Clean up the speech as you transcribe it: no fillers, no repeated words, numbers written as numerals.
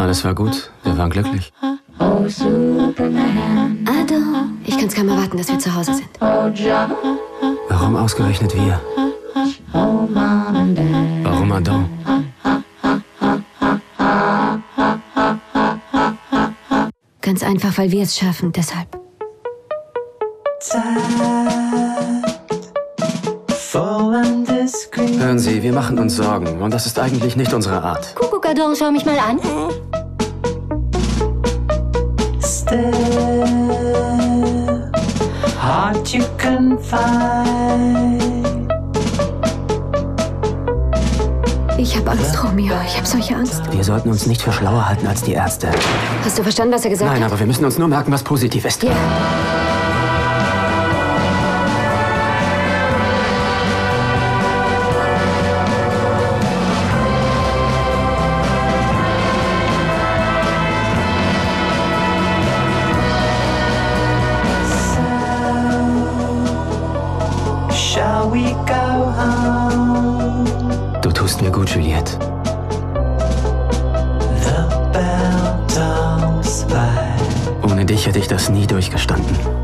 Alles war gut. Wir waren glücklich. Ado, ich kann's kaum erwarten, dass wir zu Hause sind. Warum ausgerechnet wir? Warum Ado? Ganz einfach, weil wir es schaffen, deshalb. Hören Sie, wir machen uns Sorgen und das ist eigentlich nicht unsere Art. Kuckuck, Ado, schau mich mal an. Ich hab Angst, Romeo. Ich hab solche Angst. Wir sollten uns nicht für schlauer halten als die Ärzte. Hast du verstanden, was er gesagt Nein, hat? aber wir müssen uns nur merken, was positiv ist. Ja. Du tust mir gut, Juliette. Ohne dich hätte ich das nie durchgestanden.